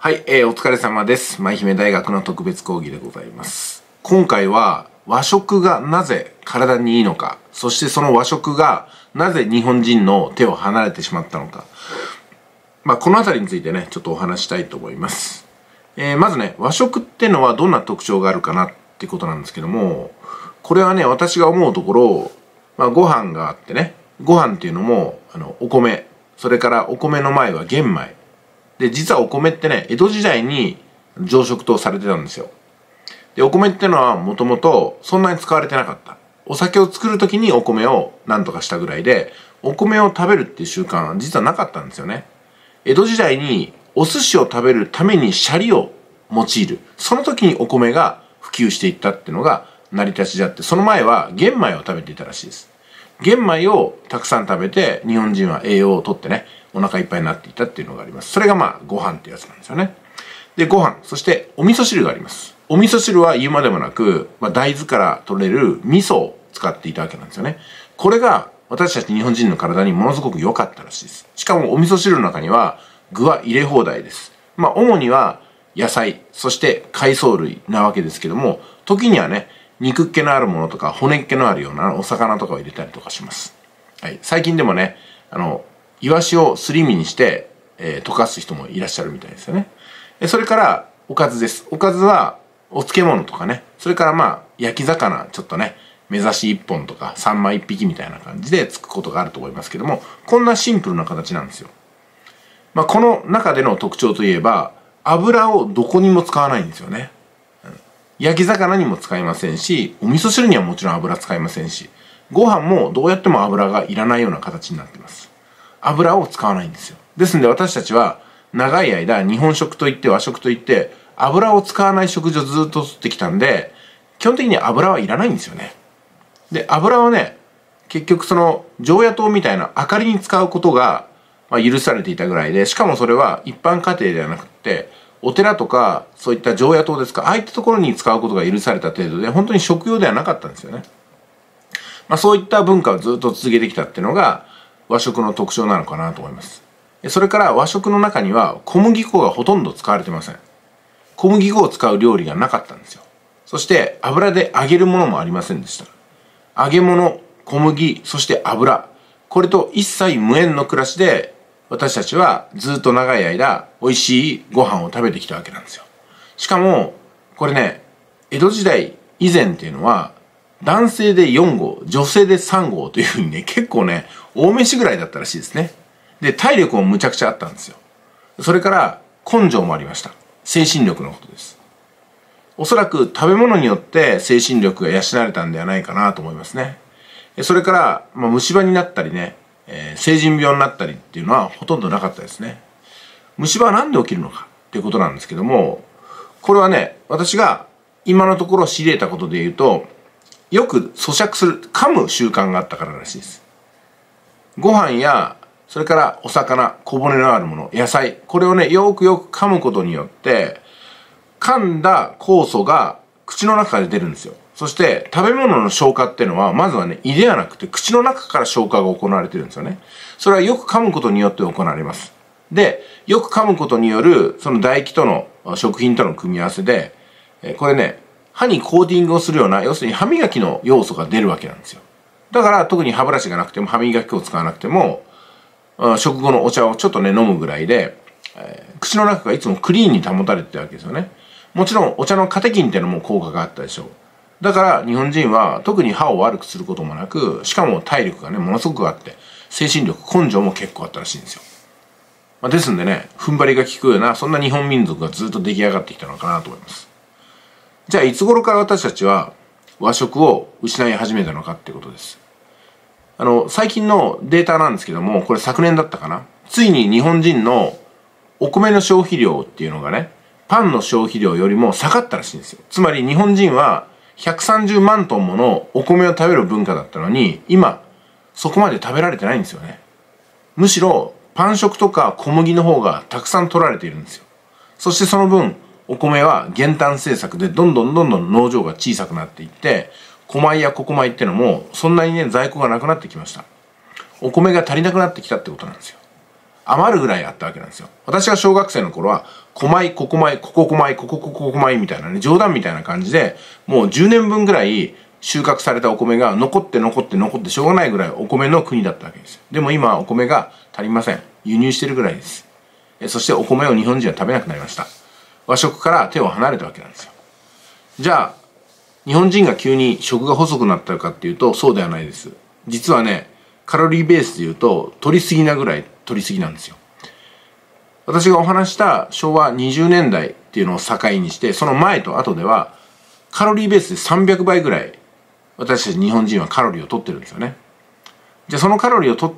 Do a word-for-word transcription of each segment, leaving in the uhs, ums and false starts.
はい、えー、お疲れ様です。舞姫大学の特別講義でございます。今回は和食がなぜ体にいいのか、そしてその和食がなぜ日本人の手を離れてしまったのか、まあ、このあたりについてね、ちょっとお話したいと思います。えー、まずね、和食ってのはどんな特徴があるかなってことなんですけども、これはね、私が思うところ、まあ、ご飯があってね、ご飯っていうのも、あの、お米、それからお米の前は玄米。で、実はお米ってね、江戸時代に常食とされてたんですよ。で、お米ってのはもともとそんなに使われてなかった。お酒を作るときにお米を何とかしたぐらいで、お米を食べるっていう習慣は実はなかったんですよね。江戸時代にお寿司を食べるためにシャリを用いる。その時にお米が普及していったっていうのが成り立ちであって、その前は玄米を食べていたらしいです。玄米をたくさん食べて日本人は栄養をとってね、お腹いっぱいになっていたっていうのがあります。それがまあご飯ってやつなんですよね。で、ご飯、そしてお味噌汁があります。お味噌汁は言うまでもなく、まあ、大豆から取れる味噌を使っていたわけなんですよね。これが私たち日本人の体にものすごく良かったらしいです。しかもお味噌汁の中には具は入れ放題です。まあ主には野菜、そして海藻類なわけですけども、時にはね、肉っ気のあるものとか骨っ気のあるようなお魚とかを入れたりとかします。はい。最近でもね、あの、イワシをすり身にして、えー、溶かす人もいらっしゃるみたいですよね。それからおかずです。おかずはお漬物とかね、それからまあ焼き魚ちょっとね、目指し一本とか三枚一匹みたいな感じでつくことがあると思いますけども、こんなシンプルな形なんですよ。まあこの中での特徴といえば、油をどこにも使わないんですよね。うん、焼き魚にも使いませんし、お味噌汁にはもちろん油使いませんし、ご飯もどうやっても油がいらないような形になっています。油を使わないんですよ。ですので私たちは長い間日本食といって和食といって油を使わない食事をずっととってきたんで、基本的に油はいらないんですよね。で、油はね、結局その常夜灯みたいな明かりに使うことがまあ許されていたぐらいで、しかもそれは一般家庭ではなくて、お寺とかそういった常夜灯ですか、ああいったところに使うことが許された程度で、本当に食用ではなかったんですよね。まあそういった文化をずっと続けてきたっていうのが和食の特徴なのかなと思います。それから和食の中には小麦粉がほとんど使われてません。小麦粉を使う料理がなかったんですよ。そして油で揚げるものもありませんでした。揚げ物、小麦、そして油。これと一切無縁の暮らしで私たちはずっと長い間美味しいご飯を食べてきたわけなんですよ。しかもこれね、江戸時代以前っていうのは男性でよん号、女性でさん号というふうにね、結構ね、大飯ぐらいだったらしいですね。で、体力もむちゃくちゃあったんですよ。それから根性もありました。精神力のことです。おそらく食べ物によって精神力が養われたんではないかなと思いますね。それから、まあ、虫歯になったりね、えー、成人病になったりっていうのはほとんどなかったですね。虫歯はなんで起きるのかっていうことなんですけども、これはね、私が今のところ知り得たことで言うと、よく咀嚼する、噛む習慣があったかららしいです。ご飯や、それからお魚、小骨のあるもの、野菜、これをね、よくよく噛むことによって、噛んだ酵素が口の中から出るんですよ。そして、食べ物の消化っていうのは、まずはね、胃ではなくて、口の中から消化が行われてるんですよね。それはよく噛むことによって行われます。で、よく噛むことによる、その唾液との、食品との組み合わせで、これね、歯にコーティングをするような、要するに歯磨きの要素が出るわけなんですよ。だから特に歯ブラシがなくても歯磨き粉を使わなくても、食後のお茶をちょっとね飲むぐらいで、えー、口の中がいつもクリーンに保たれてたわけですよね。もちろんお茶のカテキンっていうのも効果があったでしょう。だから日本人は特に歯を悪くすることもなく、しかも体力がねものすごくあって、精神力、根性も結構あったらしいんですよ。まあ、ですんでね、踏ん張りが効くようなそんな日本民族がずっと出来上がってきたのかなと思います。じゃあいつ頃から私たちは和食を失い始めたのかっていうことです。あの、最近のデータなんですけども、これ昨年だったかな。ついに日本人のお米の消費量っていうのがね、パンの消費量よりも下がったらしいんですよ。つまり日本人はひゃくさんじゅうまんトンものお米を食べる文化だったのに、今、そこまで食べられてないんですよね。むしろ、パン食とか小麦の方がたくさん取られているんですよ。そしてその分、お米は減反政策でどんどんどんどん農場が小さくなっていって、小米や小米っていうのもそんなにね在庫がなくなってきました。お米が足りなくなってきたってことなんですよ。余るぐらいあったわけなんですよ。私が小学生の頃は米、ここ米、ここ米、ここここ米みたいなね、冗談みたいな感じで、もうじゅうねんぶんぐらい収穫されたお米が残って残って残ってしょうがないぐらいお米の国だったわけですよ。でも今はお米が足りません。輸入してるぐらいです。そしてお米を日本人は食べなくなりました。和食から手を離れたわけなんですよ。じゃあ、日本人が急に食が細くなったかっていうと、そうではないです。実はね、カロリーベースで言うと、取りすぎなぐらい取りすぎなんですよ。私がお話したしょうわにじゅうねんだいっていうのを境にして、その前と後では、カロリーベースでさんびゃくばいぐらい、私たち日本人はカロリーを取ってるんですよね。じゃあそのカロリーを取って、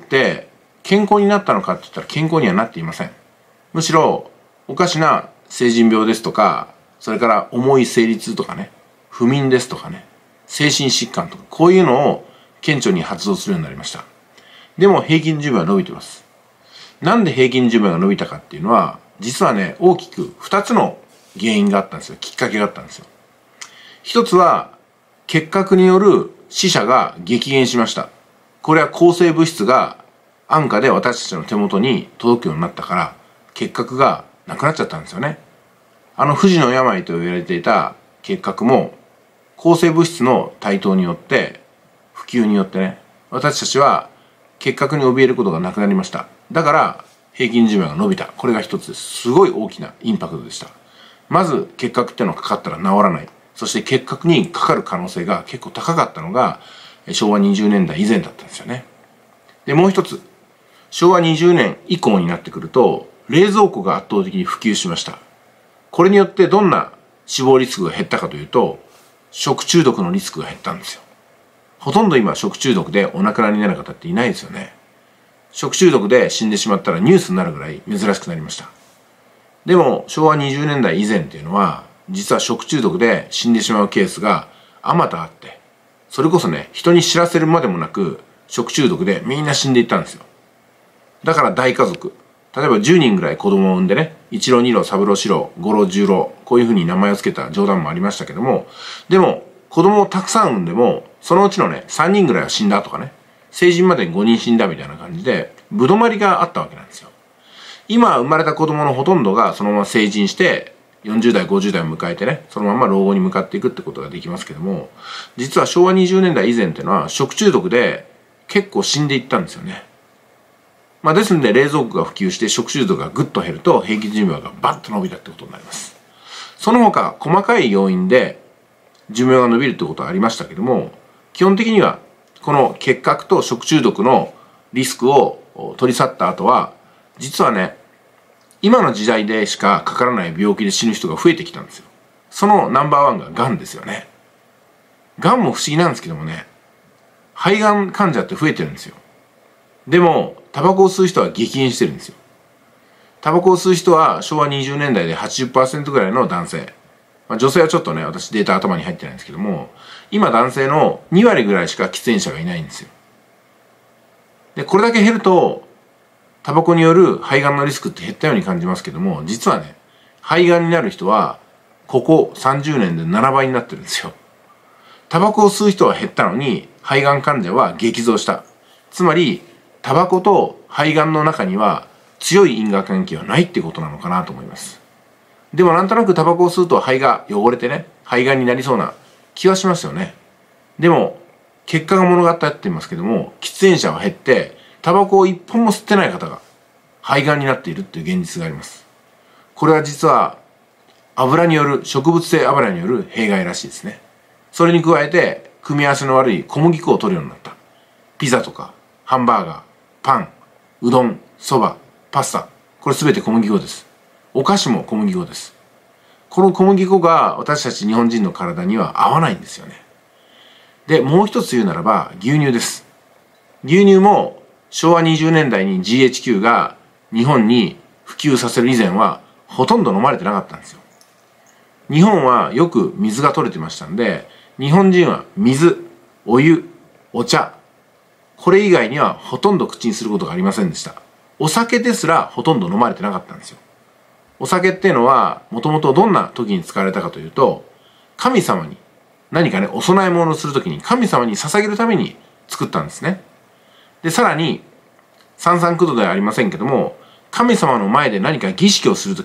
健康になったのかって言ったら健康にはなっていません。むしろ、おかしな成人病ですとか、それから重い生理痛とかね、不眠ですとかね、精神疾患とか、こういうのを顕著に発動するようになりました。でも平均寿命は伸びてます。なんで平均寿命が伸びたかっていうのは、実はね、大きくふたつの原因があったんですよ。きっかけがあったんですよ。一つは、結核による死者が激減しました。これは抗生物質が安価で私たちの手元に届くようになったから、結核がなくなっちゃったんですよね。あの不治の病と言われていた結核も、抗生物質の台頭によって、普及によってね、私たちは結核に怯えることがなくなりました。だから平均寿命が伸びた。これが一つです。すごい大きなインパクトでした。まず結核っていうのがかかったら治らない。そして結核にかかる可能性が結構高かったのがしょうわにじゅうねんだい以前だったんですよね。で、もう一つ。しょうわにじゅうねん以降になってくると、冷蔵庫が圧倒的に普及しました。これによってどんな死亡リスクが減ったかというと、食中毒のリスクが減ったんですよ。ほとんど今食中毒でお亡くなりになる方っていないですよね。食中毒で死んでしまったらニュースになるぐらい珍しくなりました。でもしょうわにじゅうねんだい以前っていうのは、実は食中毒で死んでしまうケースがあまたあって、それこそね、人に知らせるまでもなく食中毒でみんな死んでいったんですよ。だから大家族、例えばじゅうにんぐらい子供を産んでね、一郎二郎三郎四郎五郎十郎、こういうふうに名前を付けた冗談もありましたけども、でも子供をたくさん産んでもそのうちのねさんにんぐらいは死んだとかね、成人までにごにん死んだみたいな感じでぶどまりがあったわけなんですよ。今生まれた子供のほとんどがそのまま成人してよんじゅうだいごじゅうだいを迎えてね、そのまま老後に向かっていくってことができますけども、実はしょうわにじゅうねんだい以前っていうのは食中毒で結構死んでいったんですよね。まあですんで冷蔵庫が普及して食中毒がぐっと減ると平均寿命がバッと伸びたってことになります。その他細かい要因で寿命が伸びるってことはありましたけども、基本的にはこの結核と食中毒のリスクを取り去った後は、実はね、今の時代でしかかからない病気で死ぬ人が増えてきたんですよ。そのナンバーワンががんですよね。がんも不思議なんですけどもね、肺がん患者って増えてるんですよ。でもタバコを吸う人は激減してるんですよ。タバコを吸う人はしょうわにじゅうねんだいで はちじゅっパーセント ぐらいの男性、まあ、女性はちょっとね、私データ頭に入ってないんですけども、今男性のにわりぐらいしか喫煙者がいないんですよ。でこれだけ減るとタバコによる肺がんのリスクって減ったように感じますけども、実はね、肺がんになる人はここさんじゅうねんでななばいになってるんですよ。タバコを吸う人は減ったのに肺がん患者は激増した。つまりタバコと肺がんの中には強い因果関係はないってことなのかなと思います。でもなんとなくタバコを吸うと肺が汚れてね、肺がんになりそうな気はしますよね。でも結果が物語っていますけども、喫煙者は減ってタバコを一本も吸ってない方が肺がんになっているっていう現実があります。これは実は油による、植物性油による弊害らしいですね。それに加えて組み合わせの悪い小麦粉を取るようになった。ピザとかハンバーガー、パン、うどん、そば、パスタ、これ全て小麦粉です。お菓子も小麦粉です。この小麦粉が私たち日本人の体には合わないんですよね。で、もう一つ言うならば牛乳です。牛乳もしょうわにじゅうねんだいに ジーエイチキュー が日本に普及させる以前はほとんど飲まれてなかったんですよ。日本はよく水が取れてましたんで、日本人は水、お湯、お茶、これ以外にはほとんど口にすることがありませんでした。お酒ですらほとんど飲まれてなかったんですよ。お酒っていうのはもともとどんな時に使われたかというと、神様に何かね、お供え物をする時に神様に捧げるために作ったんですね。で、さらに三三九度ではありませんけども、神様の前で何か儀式をする時、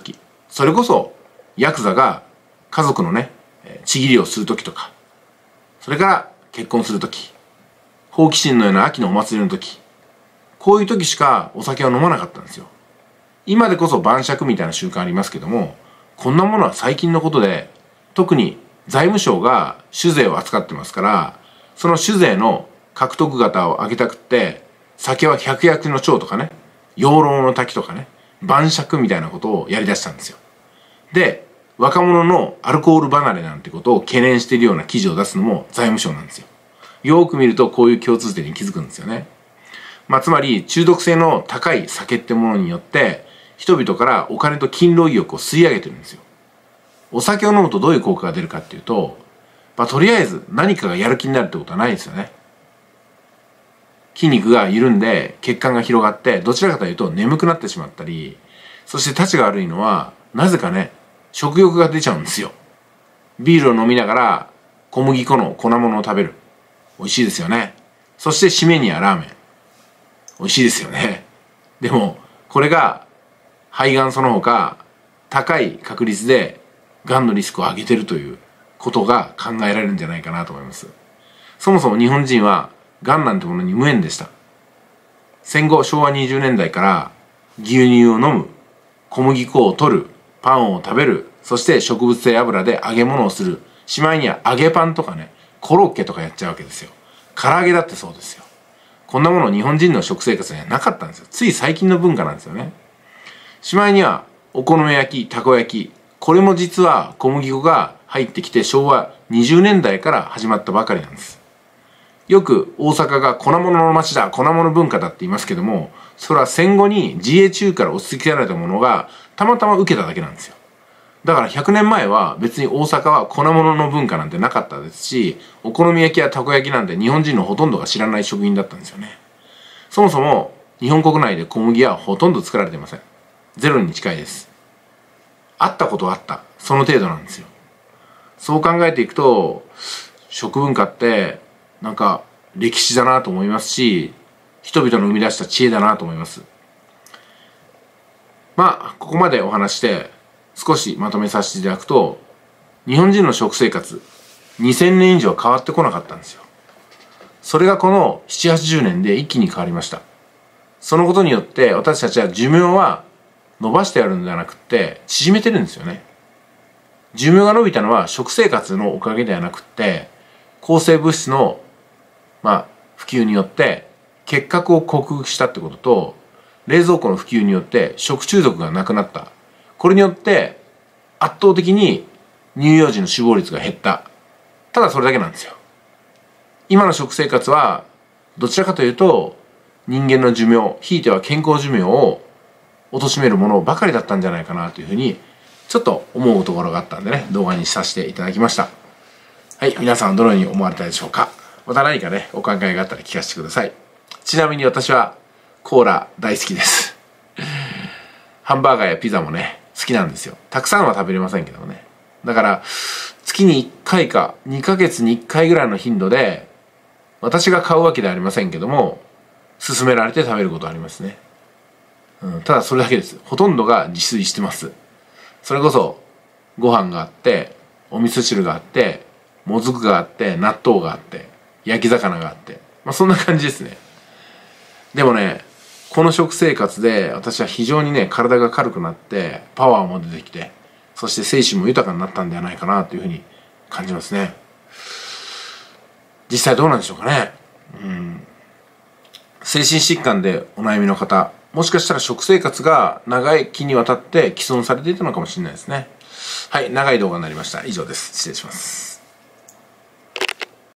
それこそヤクザが家族のね、ちぎりをするときとか、それから結婚するとき、好奇心のような秋のお祭りのとき、こういうときしかお酒を飲まなかったんですよ。今でこそ晩酌みたいな習慣ありますけども、こんなものは最近のことで、特に財務省が酒税を扱ってますから、その酒税の獲得型を上げたくって、酒は百薬の長とかね、養老の滝とかね、晩酌みたいなことをやり出したんですよ。で、若者のアルコール離れなんてことを懸念しているような記事を出すのも財務省なんですよ。よーく見るとこういう共通点に気づくんですよね。まあ、つまり中毒性の高い酒ってものによって人々からお金と勤労意欲を吸い上げてるんですよ。お酒を飲むとどういう効果が出るかっていうと、まあ、とりあえず何かがやる気になるってことはないですよね。筋肉が緩んで血管が広がってどちらかというと眠くなってしまったり、そしてたちが悪いのはなぜかね、食欲が出ちゃうんですよ。ビールを飲みながら小麦粉の粉物を食べる。美味しいですよね。そして締めにはラーメン。美味しいですよね。でもこれが肺がんその他高い確率でがんのリスクを上げてるということが考えられるんじゃないかなと思います。そもそも日本人はがんなんてものに無縁でした。戦後しょうわにじゅうねんだいから牛乳を飲む、小麦粉を取る、パンを食べる、そして植物性油で揚げ物をする、しまいには揚げパンとかね、コロッケとかやっちゃうわけですよ。唐揚げだってそうですよ。こんなもの日本人の食生活にはなかったんですよ。つい最近の文化なんですよね。しまいにはお好み焼き、たこ焼き、これも実は小麦粉が入ってきてしょうわにじゅうねんだいから始まったばかりなんです。よく大阪が粉物の町だ、粉物文化だって言いますけども、それは戦後に自衛中から押し付けられたものがたまたま受けただけなんですよ。だからひゃくねんまえは別に大阪は粉物の文化なんてなかったですし、お好み焼きやたこ焼きなんて日本人のほとんどが知らない食品だったんですよね。そもそも日本国内で小麦はほとんど作られていません。ゼロに近いです。あったことはあった。その程度なんですよ。そう考えていくと、食文化ってなんか歴史だなと思いますし、人々の生み出した知恵だなと思います。まあここまでお話して少しまとめさせていただくと、日本人の食生活にせんねん以上変わってこなかったんですよ。それがこのななじゅうはちじゅうねんで一気に変わりました。そのことによって私たちは寿命は伸ばしてやるんではなくって縮めてるんですよね。寿命が伸びたのは食生活のおかげではなくって抗生物質のまあ普及によって結核を克服したってことと、冷蔵庫の普及によって食中毒がなくなった。これによって圧倒的に乳幼児の死亡率が減った。ただそれだけなんですよ。今の食生活はどちらかというと人間の寿命、ひいては健康寿命を貶めるものばかりだったんじゃないかなというふうにちょっと思うところがあったんでね、動画にさせていただきました。はい、皆さんはどのように思われたでしょうか。また何かねお考えがあったら聞かせてください。ちなみに私はコーラ大好きです。ハンバーガーやピザもね好きなんですよ。たくさんは食べれませんけどもね。だから月にいっかいかにかげつにいっかいぐらいの頻度で私が買うわけではありませんけども勧められて食べることはありますね。うん、ただそれだけです。ほとんどが自炊してます。それこそご飯があってお味噌汁があってもずくがあって納豆があって焼き魚があって、まあそんな感じですね。でもねこの食生活で私は非常にね体が軽くなってパワーも出てきて、そして精神も豊かになったんではないかなというふうに感じますね。実際どうなんでしょうかね。うん、精神疾患でお悩みの方、もしかしたら食生活が長い期にわたって既存されていたのかもしれないですね。はい、長い動画になりました。以上です。失礼します。